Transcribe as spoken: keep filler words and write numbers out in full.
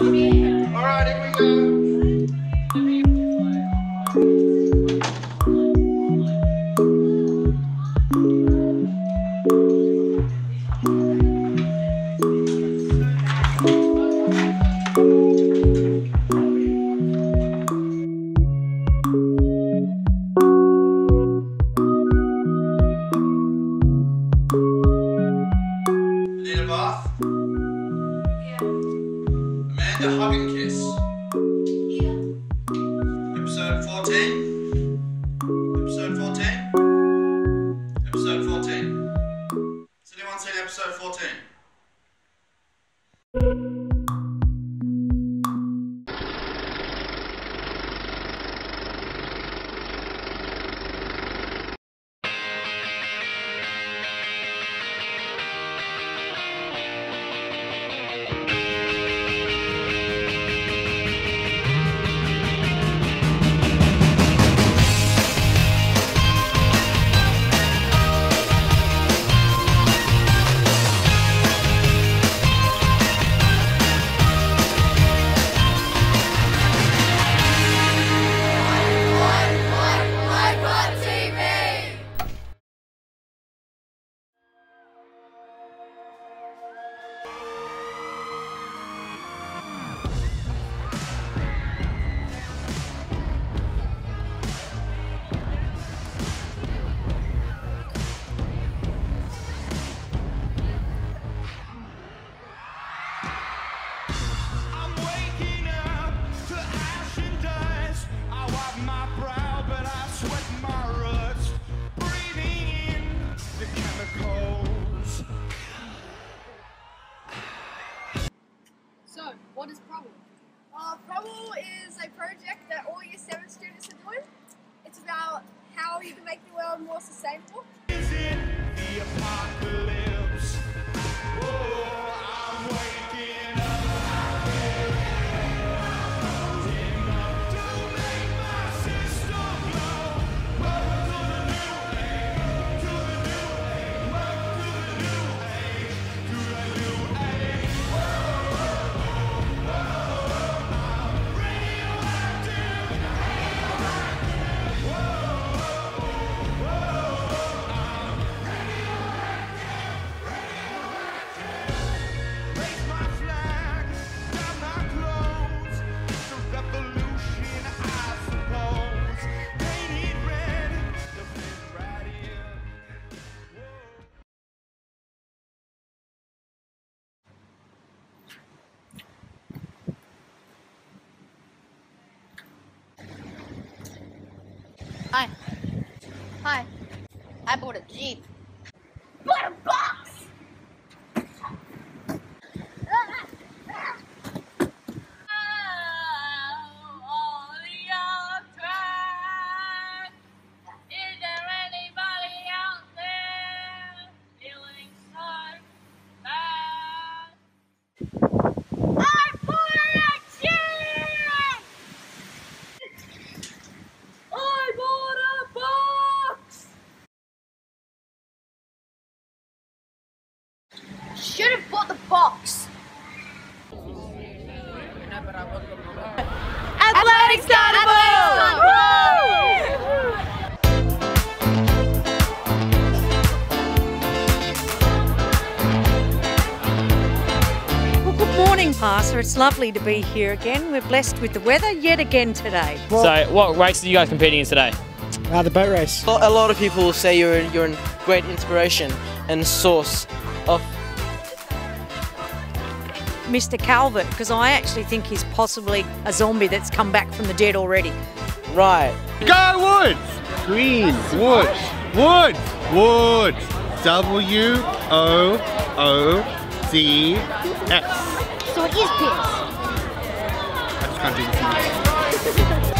Alright, here we go. Need a bath? Yeah. Amanda, hug and kiss. Yeah. Episode fourteen. Episode fourteen. Episode fourteen. Has anyone seen episode fourteen? So, what is Problem? Uh, Probable is a project that all year seven students are doing. It's about how you can make the world more sustainable. Is it the apocalypse? Oh, I'm waking up. To make my system glow. Welcome to the new age. To the new age. Welcome to the new age. To the new age. Raise my flag, down my clothes. It's a revolution, I suppose. Paint it red, the fit right in. Whoa. Hi. Hi. I bought a Jeep. Bought a box! Should have bought the box. Athletics Well, good morning, Pastor. It's lovely to be here again. We're blessed with the weather yet again today. So, what races are you guys competing in today? Uh, the boat race. A lot of people will say you're you're a great inspiration and source of. Mister Calvert, because I actually think he's possibly a zombie that's come back from the dead already. Right. Go Woods! Green. Woods. Woods. Woods. W O O D S. So it is Pierce. I just can't do this.